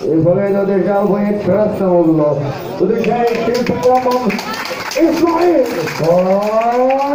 Volendo déjà voi entração, Lula. O DJ Tempo Ismael.